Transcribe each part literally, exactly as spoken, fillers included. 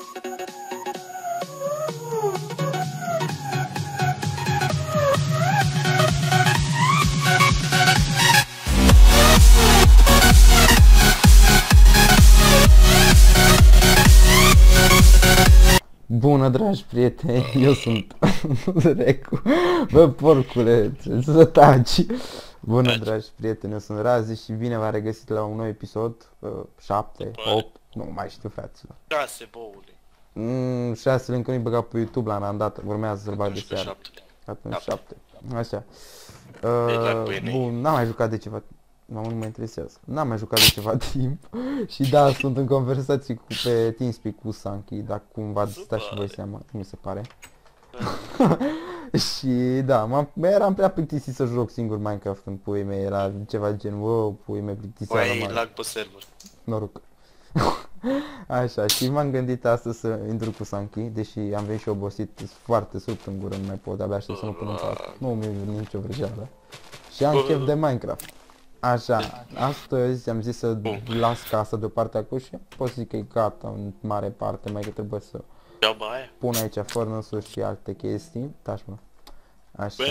Bună, dragi prieteni, eu sunt Recu. Bă, porcule, să taci. Bună, dragi prieteni, eu sunt Razi și bine v-am regăsit la un nou episod. șapte, opt, nu mai știu, fraților. șase, boule. Mm, șase încă nu-i băgat pe YouTube la randată, urmează să-l bag de seară. Atunci șapte. Așa. Uh, bun, n-am mai jucat de ceva. Mamă, nu mă interesează. N-am mai jucat de ceva timp. Și da, sunt în conversații cu, pe TeamSpeak cu Sanky, dacă cumva stați și voi seama, mi se pare. Și da, eram prea plictisit să joc singur Minecraft în puii mei, era ceva gen, wow, puii mei plictiseală mare. Băi, lag pe server. Noroc. Așa, și m-am gândit astăzi să intru cu Sanky, deși am venit și obosit, foarte sub în gură, nu mai pot, abia aștept să mă pun în casă. Nu mi-e nicio vrăjeală. Și am chef de Minecraft. Așa, astăzi am zis să las casa deoparte acum și pot să zic că e gata în mare parte, mai că trebuie să pun aici furnace-uri și alte chestii. Taci, mă. Așa.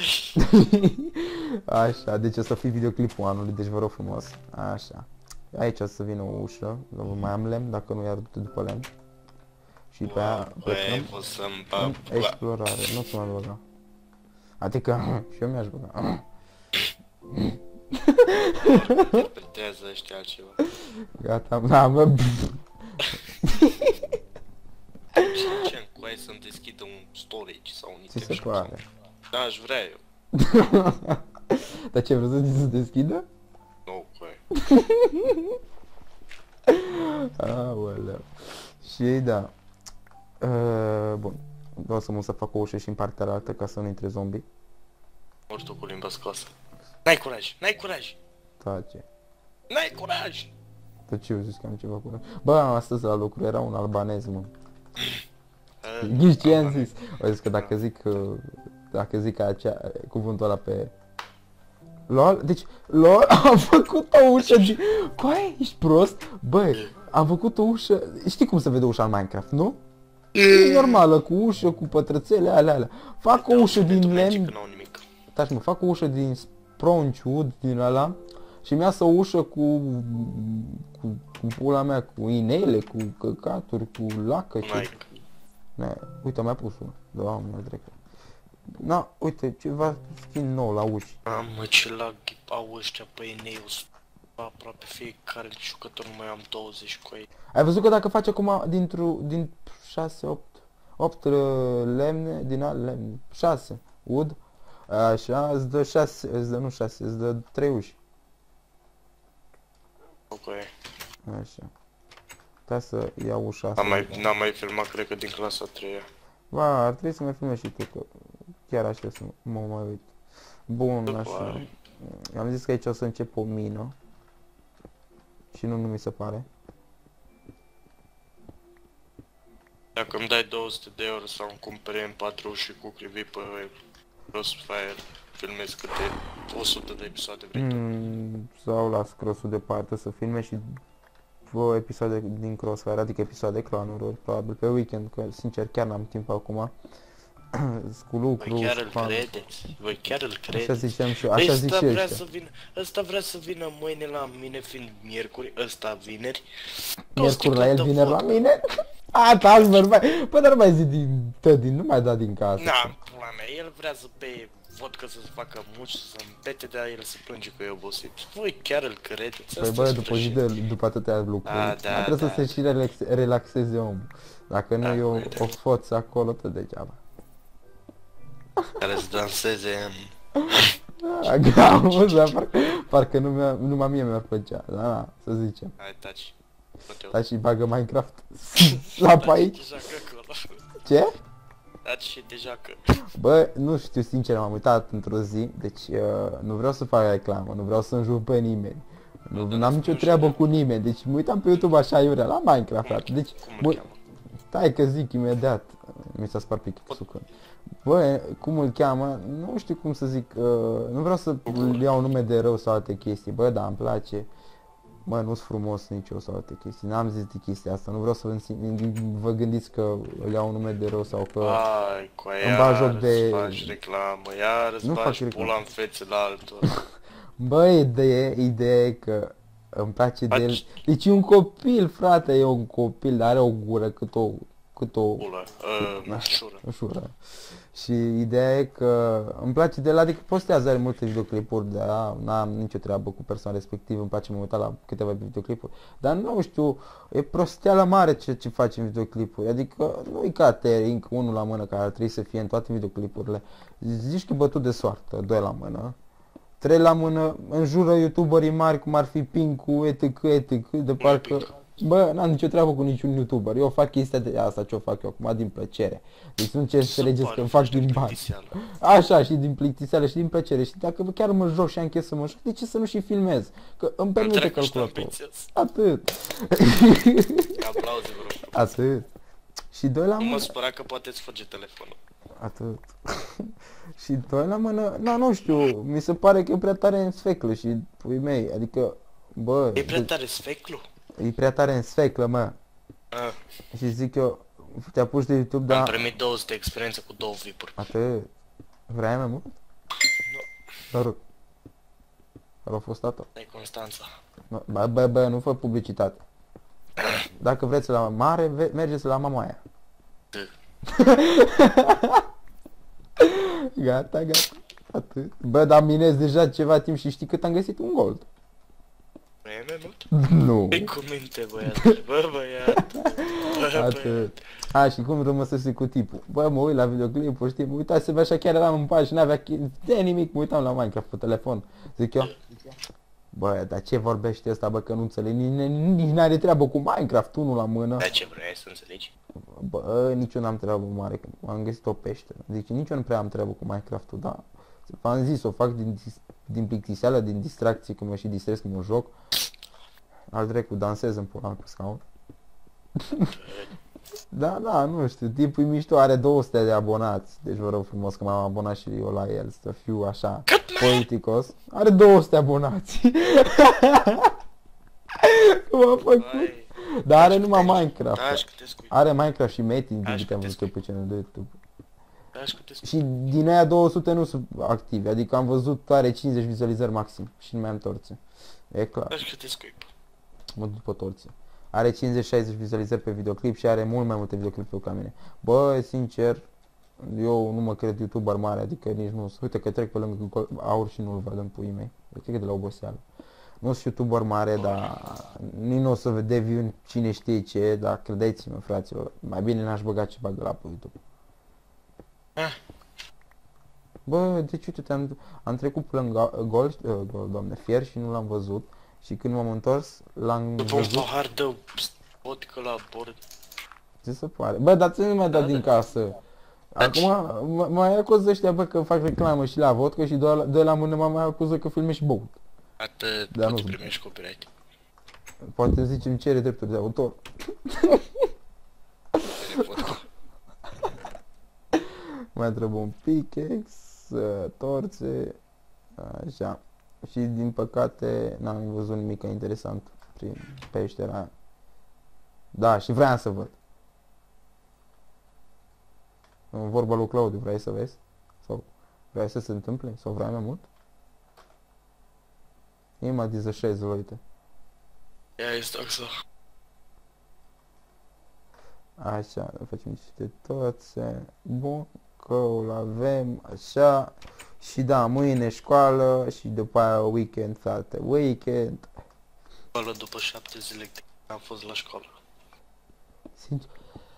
Așa, deci o să fie videoclipul anului, deci vă rog frumos. Așa. Aici o să vină o ușă, mai am lemn, dacă nu iar du-te după lemn. Și pe aia plecăm în explorare, nu ți mai băga. Adică, și eu mi-aș băga. Interpretează ăștia altceva. Gata, da, mă. Ce cu aia să-mi deschidă un storage sau un item. Ce se pare? Da, aș vrea eu. Dar ce, vrei să ți se deschidă? Nu, cu aia. Aoleu. Și da. Uh, bun. Vreau să mă să fac o ușă și în partea altă ca să nu intre zombie. Ori tu cu limba scoasă. N-ai curaj, n-ai curaj! Tace. N-ai curaj! Dar ce eu zic că am ceva curaj? Bă, astăzi la lucru era un albanez, mă. Ghiși ce am zis? O zis că dacă zic, dacă zic acea, cuvântul ăla pe... LOL? Deci, LOL, am făcut o ușă din... Coaie, ești prost? Băi, am făcut o ușă... Știi cum se vede ușa în Minecraft, nu? E normală, cu ușă, cu pătrățele, alea, alea. Fac o ușă din lemn... Taci, mă, fac o ușă din sponge wood, din ala. Și mi-a să o ușă cu... Cu, cu pula mea, cu inele, cu căcaturi, cu lacă și... Ne, uite, mi-a pus una. Doamne, drecă. Na, uite, ceva skin nou la uși. Mamă, ce lag au ăștia pe enei, aproape fiecare jucător, nu mai am douăzeci cu ei. Ai văzut că dacă faci acum dintr-o, din șase, opt, opt lemne, din alt lemne, șase wood, așa, îți dă șase, îți dă, nu șase, îți dă trei uși. Ok. Așa. Stai să iau ușa asta. N-am mai, n-am mai filmat, cred că din clasa a treia. Ba, ar trebui să mai filmezi și tu, că chiar așa să mă mai uit. Bun, așa. Am zis că aici o să încep o mină. Și nu, nu mi se pare. Dacă îmi dai două sute de euro sau îmi cumpere M patru și cu clivi pe Crossfire, filmez câte o sută de episoade vrei tu. Mm, sau las Cross-ul deoparte să filme și două episoade din Crossfire, adică episoade clanuri, probabil pe weekend, că sincer chiar n-am timp acum. Cu lucru, voi chiar îl credeți? Voi chiar îl credeți? Așa ziceam și eu, așa zic și vrea să vină, ăsta vrea să vină mâine la mine, fiind miercuri, ăsta vineri. Miercuri la el, vineri la mine? A, taci, bărbai! Păi dar mai zi din tădin, nu mai da din casă. Na, pula mea, el vrea să bei vodka, să-ți facă muci, să împete, de el se plânge că e obosit. Voi chiar îl credeți? Păi bă, după zi de, după atâtea lucruri, da, da, mai trebuie da. să se și relax, relaxeze omul. Dacă nu e o, o foță acolo, tot degeaba. Care să danseze în... Gramă, dar parcă, parcă numai mie mi-ar plăcea, da, da, să zicem. Hai, taci. Taci și bagă Minecraft. Slap aici. Ce? Taci și deja că... Bă, nu știu, sincer, m-am uitat într-o zi, deci uh, nu vreau să fac reclamă, nu vreau să înjur pe nimeni. Nu am nicio treabă cu nimeni, deci mă uitam pe YouTube așa iurea, la Minecraft, frate, deci... Bă, stai că zic imediat, mi s-a spart pixul că... Bă, cum îl cheamă, nu știu cum să zic, uh, nu vreau să iau nume de rău sau alte chestii, bă, dar îmi place. Mă, nu-s frumos nici eu sau alte chestii. N-am zis de chestia asta. Nu vreau să vă, vă gândiți că îl iau un nume de rău sau că... Ai, cu aia îmi bag joc iar de- îți faci reclamă, iar îți Nu fac bagi reclamă. pula în fețele altor. Bă, ideea, ideea e că îmi place de el. Faci- Deci e un copil, frate, e un copil, dar are o gură cât o... cât o... Pula, uh, ușură. ușură. Și ideea e că îmi place de el, adică postează, are multe videoclipuri, dar n-am nicio treabă cu persoana respectivă, îmi place mă uita la câteva videoclipuri. Dar nu știu, e prosteală mare ce, ce face în videoclipuri, adică nu e ca Tering, unul la mână care ar trebui să fie în toate videoclipurile. Zici că e bătut de soartă, doi la mână. Trei la mână, înjură youtuberii mari cum ar fi Pincu, etc, etc, de parcă... Bă, n-am nicio treabă cu niciun youtuber, eu fac chestia de asta, ce o fac eu acum, din plăcere. Deci nu cer să înțelegeți că îmi fac din bani. Așa, și din plictiseală și din plăcere. Și dacă chiar mă joc și am chef să mă joc, de ce să nu și filmez? Că îmi permite calculatorul. Atât. Aplauze, vă rog. Atât. Și doi la Nu mă mână. supăra că poate îți fuge telefonul. Atât. Și doi la mână, na, nu știu, mi se pare că e prea tare în sfeclă și pui mei, adică, bă, E prea tare sfeclu? e prea tare în sfeclă, mă. Ah, Și zic eu, te apuci de YouTube, am dar... primit două sute experiență cu două vipuri. Atât. Vrei mai mult? Nu, Vă rog. Care a fost tata? e Constanța. Bă, bă, bă, nu fă publicitate. Dacă vreți la mare, ve- mergeți la mamaia. Gata, gata. Atât. Bă, dar minez deja ceva timp și știi cât am găsit? Un gold. Nu e mai mult? Nu. Ei cu minte, băiatule, bă, băiat. Bă, băiat. Atât. A, și cum rămăsese cu tipul? Bă, mă uit la videoclipuri, știi, mă uitasem așa, chiar eram în pași, n-avea chi- de nimic, mă uitam la Minecraft pe telefon. Zic eu, bă, dar ce vorbește ăsta, bă, că nu înțeleg, nici, nici n-are treabă cu Minecraft, unul la mână. Dar ce vrei să înțelegi? Bă, nici eu n-am treabă mare, că am găsit o peșteră. Deci nici eu nu prea am treabă cu Minecraft-ul, dar v-am zis, o fac din, dis- din plictiseală, din distracție, că mă și distrez când mă joc. Al dracu, dansez în pula mea pe scaun. Da, da, nu știu, tipul e mișto, are două sute de abonați. Deci vă rog frumos că m-am abonat și eu la el, să fiu așa politicos. Are două sute abonați. Cum a făcut? Vai, Dar are numai Minecraft. taci că te scui. Are Minecraft și Metin, din Aș câte am putea văzut eu pe canalul de YouTube. Taci că te scui. Și din aia două sute nu sunt active, adică am văzut are cincizeci vizualizări maxim și nu mai am torțe. E clar, Taci că te scui. mă duc după torțe. Are cincizeci șaizeci vizualizări pe videoclip și are mult mai multe videoclipuri ca mine. Bă, sincer, eu nu mă cred youtuber mare, adică nici nu. Uite că trec pe lângă Gol- Aur și nu-l văd în puii mei. Cred că e de la oboseală. Nu sunt youtuber mare, dar nici nu o să deviu cine știe ce, dar credeți-mă, fraților, mai bine n-aș băga ce bagă la pe YouTube. Ah. Bă, deci uite, am, am trecut pe lângă gol, uh, gol, doamne, fier și nu l-am văzut. Și când m-am întors, l-am După un văzut. pahar de vodcă la bord. Ce se pare? Bă, dar ți nu mi-a dat Da, din da. casă. Acum mă- mai acuză ăștia, bă, că fac reclamă și la vodcă și doi la, doi la mână mă mai acuză că filme și băut. Atât, Da, poate nu- primești copyright. Poate zice îmi cere drepturi de autor. Vodka. Mai trebuie un pickaxe, uh, torțe, așa. Și din păcate n-am văzut nimic interesant prin peștera aia. Da, și vreau să văd. În vorba lui Claudiu, vrei să vezi? Sau vrei să se întâmple? Sau vrei mai mult? Ima dezășez, uite. Ia este așa. Așa, facem niște toțe. Bun, că îl avem, așa. Și da, mâine școală și după aia weekend, frate, weekend. Școală după șapte zile de am fost la școală. Sincer.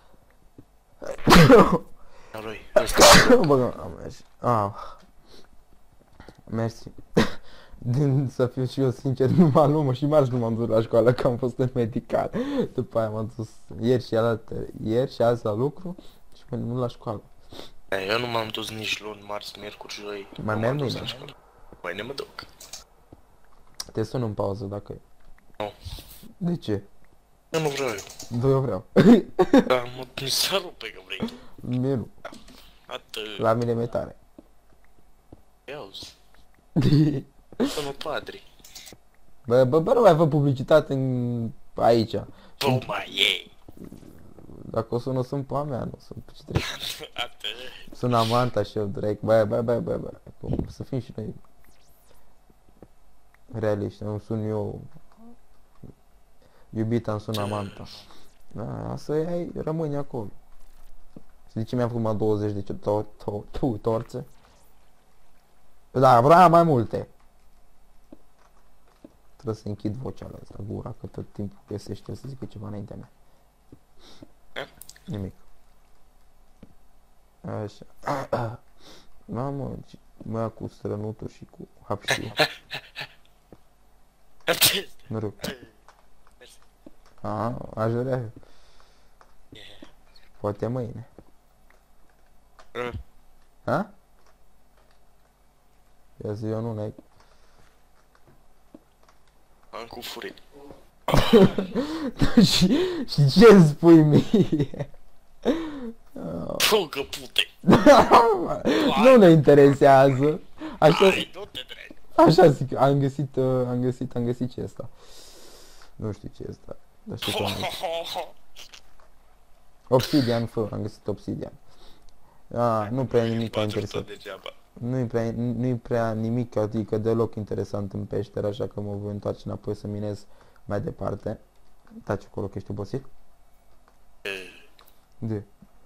Noroi, Bă, am mers. Ah. Mersi. Din să fiu și eu sincer, nu m-am luat și marți nu m-am dus la școală, că am fost în medical. După aia m-am dus ieri și alaltă, ieri și azi la lucru și mâine nu la școală. eu nu m-am dus nici luni, marți, miercuri, joi. Mai Nu merg m-am dus mâine? la școală. Mâine mă duc. Te sun în pauză dacă e. Nu. De ce? Eu nu vreau eu. Da, eu vreau. Da, mă, mi s-a rupe că vrei tu. Mie nu. Atât. La mine mi-e tare. Iauzi. Sunt padri. Bă, bă, bă, nu mai fă publicitate în... aici. Bă, mai ei! Dacă o sun, o sun pe a mea, nu sunt pe ce trebuie. Atât. Sun Amanta și eu direct, bă, bă, bă, bă, bă, cum să fim și noi realiști, nu sun eu, iubita îmi sună Amanta. Da, asta e, rămâne acolo. Și de ce mi-am făcut douăzeci de to to to torțe? Da, vreau mai multe. Trebuie să închid vocea la asta, gura, că tot timpul găsește să zică ceva înaintea mea. Nimic. Așa. Mamă, mă ia cu strănuturi și cu hapștie. Nu rog. Aha, aș vrea. Poate mâine. Ha? Ia zi, eu nu n-ai. Am cu furit. și, și ce îmi spui mie? Fă că pute! Nu ne interesează. Așa, Hai, nu te drag! așa zic, am găsit, uh, am găsit, am găsit ce e asta. Nu știu ce e asta. Dar știu că am găsit. Obsidian, fă, am găsit obsidian. Ah, nu prea nimic interesant. Nu-i prea, nu-i prea nimic, adică deloc interesant în peșteră, așa că mă voi întoarce înapoi să minez mai departe. Taci acolo că ești obosit? De.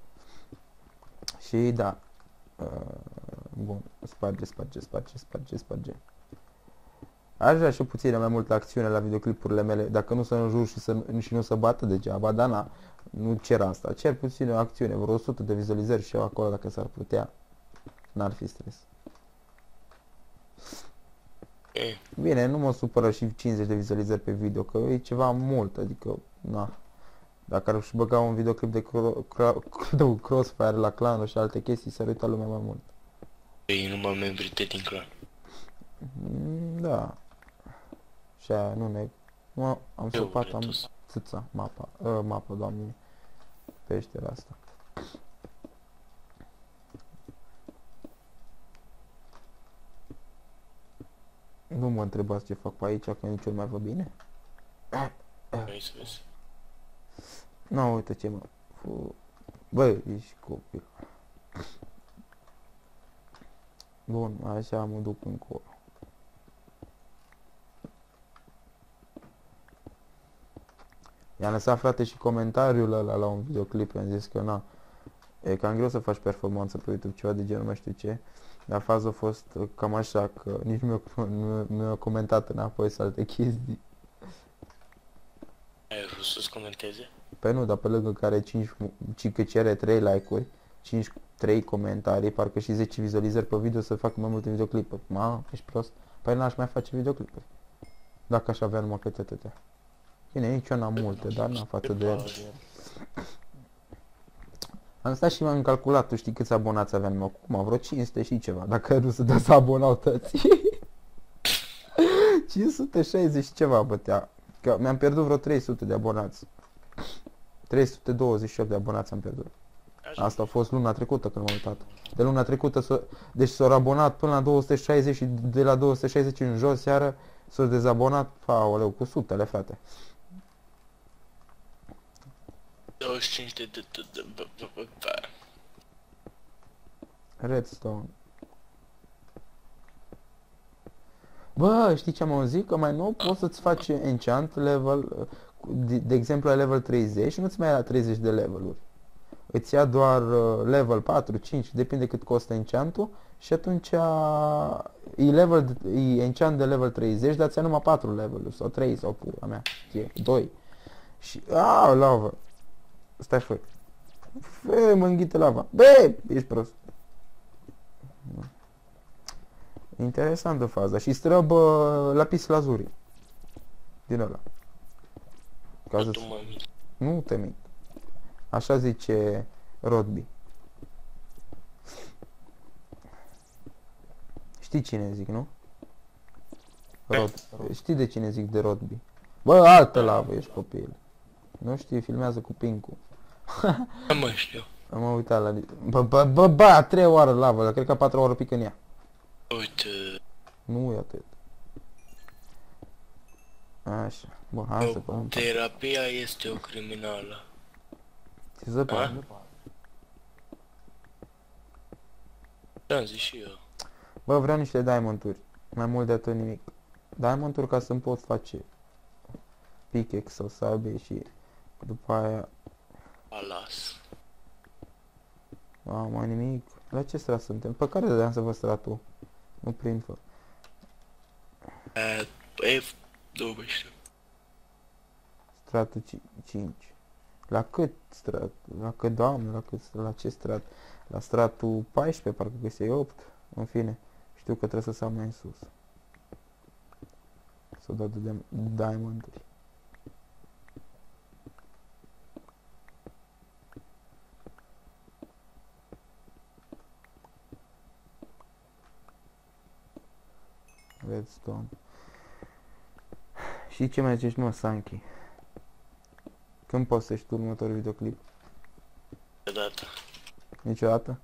Și da. Uh, bun, sparge, sparge, sparge, sparge, sparge. Aș vrea și puțin mai multă acțiune la videoclipurile mele, dacă nu să înjur și, să, și nu să bată degeaba, dar na, nu cer asta. Cer puțin o acțiune, vreo o sută de vizualizări și eu acolo dacă s-ar putea. N-ar fi stres. Bine, nu mă supără și cincizeci de vizualizări pe video, că e ceva mult, adică, na. Dacă ar și băga un videoclip de cro Crossfire la clanul și alte chestii, s-ar uita lumea mai mult. Ei, numai membrii tăi din clan. Da. Și aia, nu neg. Mă, am săpat, am țâța, mapa, uh, mapa, doamne, peștera asta. Nu mă întrebați ce fac pe aici, că nici eu nu mai văd bine. Vrei să vezi? Nu, uite ce mă... Fu... Bă, ești copil. Bun, așa mă duc încolo. I-am lăsat, frate, și comentariul ăla la un videoclip, i-am zis că na, e cam greu să faci performanță pe YouTube, ceva de genul, nu știu ce. Dar faza a fost cam așa, că nici nu mi-a comentat înapoi să alte chestii. Ai vrut să-ți comenteze? Păi nu, dar pe lângă care cinci, ci că cere trei like-uri, cinci, trei comentarii, parcă și zece vizualizări pe video să fac mai multe videoclipuri. Ma, ești prost? Păi n-aș mai face videoclipuri. Dacă aș avea numai câte atâtea. Bine, nici eu n-am multe, dar n-am față de ele. Am stat și m-am calculat, tu știi câți abonați aveam acum, vreo cinci sute și ceva, dacă nu se dă să abonau toți. cinci sute șaizeci și ceva bătea, că mi-am pierdut vreo trei sute de abonați. trei sute douăzeci și opt de abonați am pierdut. Asta a fost luna trecută când m-am uitat. De luna trecută, s-o, deci s-au abonat până la două sute șaizeci și de la două sute șaizeci în jos seară s-au dezabonat, aoleu, cu sutele, frate. douăzeci și cinci de... Redstone. Bă, știi ce am auzit? Că mai nou poți să-ți faci enchant level, de, de exemplu la level treizeci și nu-ți mai ia la treizeci de leveluri. Îți ia doar level patru, cinci, depinde cât costă enchantul și atunci e, level, e enchant de level treizeci, dar ți-a numai patru leveluri sau trei sau pula mea, e, doi. Și, aaa, lavă. Stai, fă. Fă, mă înghite lava. Bă, ești prost. Interesantă faza. Și străbă lapis lazuri. Din ăla. Ca să nu te mint. Așa zice Rodby. Știi cine zic, nu? Rod. Știi de cine zic de Rodby? Bă, altă lavă, ești copil. Nu știi, filmează cu Pincu. Nu mă știu. Am uitat la... Bă, bă, bă, bă, a trei oară lavă, dar cred că a patru oară pică în ea. Uite... Nu e atât. Așa. Bă, hai să pun. Terapia este o criminală. Ce să fac? Da, zic și eu. Bă, vreau niște diamond-uri. Mai mult de atât nimic. Diamond-uri ca să-mi pot face pickaxe sau sabie și după aia... Alas. Mamă, nimic. La ce strat suntem? Pe care dădeam să vă stratul? Nu prind, fă. F douăzeci. Stratul cinci. La cât strat? La cât, doamne, la cât, la ce strat? La stratul paisprezece, parcă găseai opt. În fine, știu că trebuie să sar mai în sus. Să dau de diamond-uri. Redstone. Și ce mai zici, mă, Sanchi? Când postești tu următorul videoclip? Niciodată. Niciodată?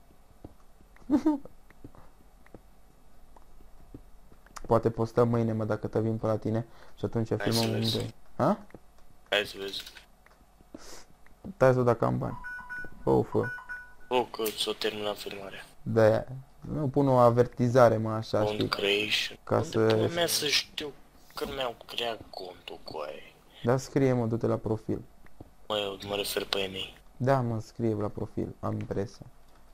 Poate postăm mâine, mă, dacă te vin pe la tine și atunci Hai filmăm să un vezi. video. Ha? Hai să vezi. Tai să dacă am bani. Oh, fă. O, că s-o terminat filmarea. De-aia. Nu pun o avertizare, mă, așa, On știi? creation. Ca Unde să- pula mea să știu că mi-au creat contul cu aia? Da, scrie, mă, du-te la profil. Mă, eu mă refer pe ei mei. Da, mă, scrie la profil, am impresia.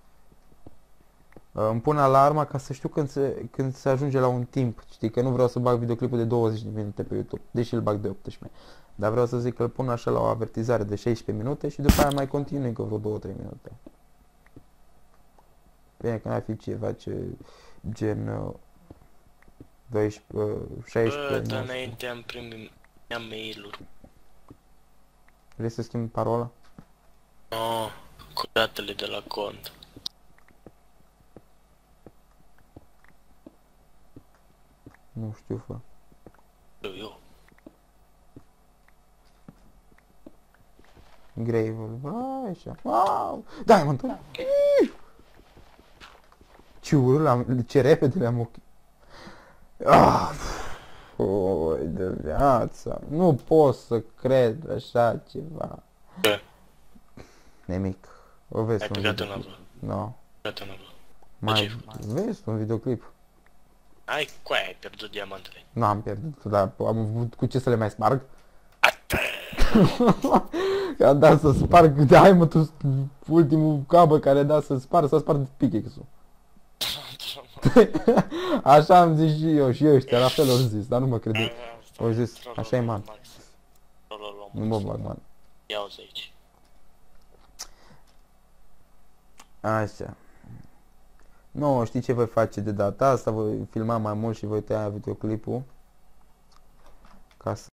Uh, Îmi pun alarma ca să știu când se, când se ajunge la un timp. Știi că nu vreau să bag videoclipul de douăzeci de minute pe YouTube, deși îl bag de optsprezece. Dar vreau să zic că îl pun așa la o avertizare de șaisprezece minute și după aia mai continui încă vreo două trei minute. Bine că n-ar fi ceva ce gen uh, doisprezece, uh, Bă, șaisprezece, dar nouăsprezece. înainte am primit am mail-uri. Vrei să schimbi parola? No, cu datele de la cont. Nu știu, fă. Eu, eu. Gravel, vai, așa. Wow! Diamond! Da. Ce urât, l-am- ce repede le-am ochi. Ah! Oi, de viața. Nu pot să cred așa ceva. Ce? Nimic. O vezi Ai un picat în videoclip. apă. No. Picat în apă. Mai ce? vezi un videoclip. Ai, cu aia ai pierdut diamantele. Nu am pierdut, dar am avut cu ce să le mai sparg. Ate! Că am dat să sparg diamondul, ultimul cabă care a dat să sparg, să sparg pickaxe-ul. Așa am zis și eu, și eu ăștia, la fel au zis, dar nu mă crede. Au zis, așa e, man. Nu mă bag, man. Ia uzi aici. Așa. Nu, știi ce voi face de data asta? Voi filma mai mult și voi tăia videoclipul. Ca să